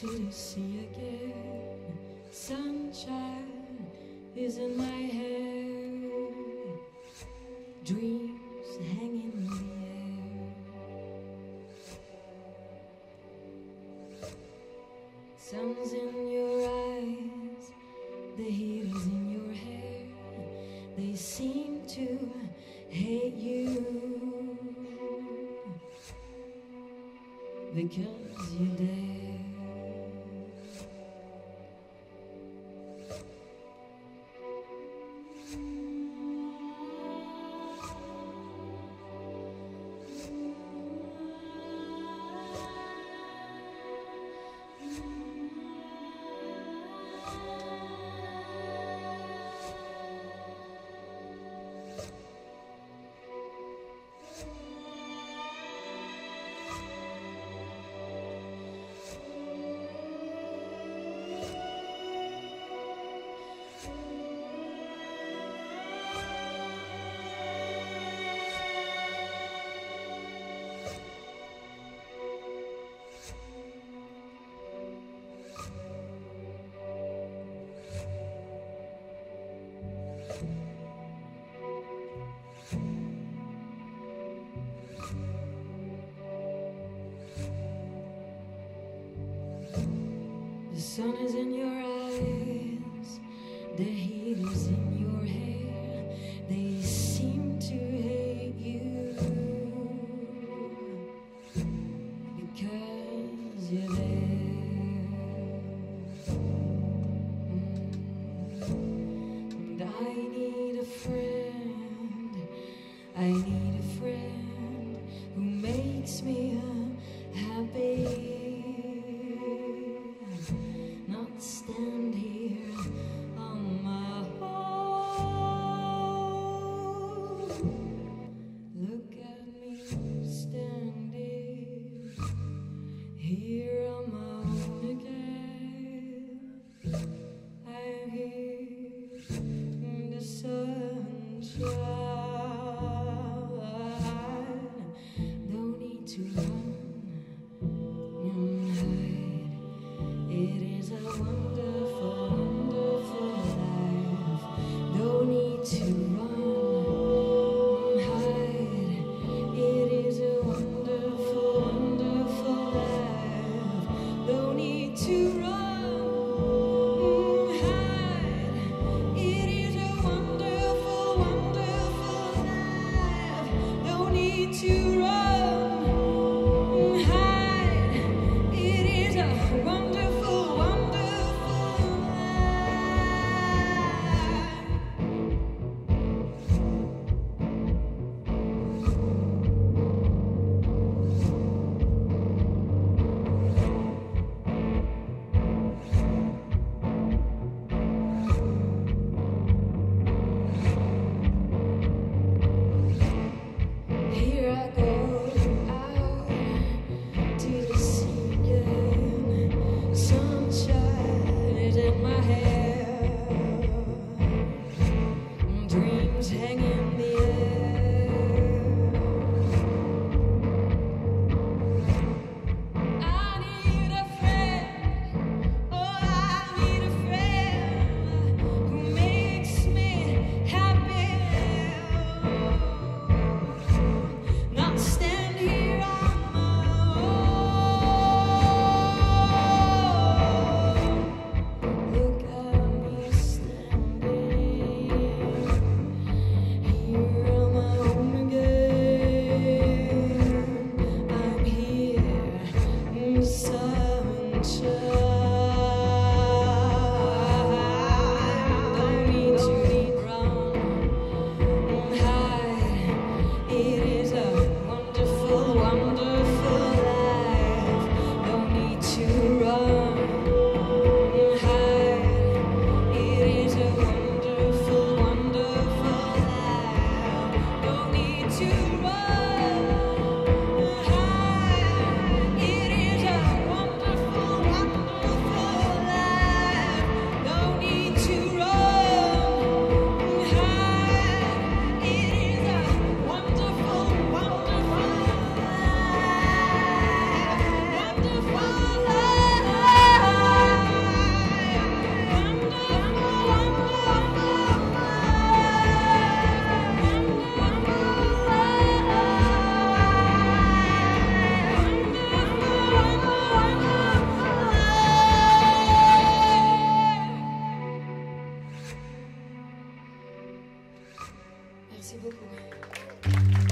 to see again. Sunshine is in my hair, dreams hanging in the air. Sun's in your eyes, the heat is in your hair. They seem to hate you because you dare. The sun is in your eyes, the heat is in your hair. They seem to hate you because you're there. And I need a friend, I need a friend who makes me happy. Stand here on my own. Look at me standing here on my own again. I'm here in the sunshine. Don't need to Merci beaucoup.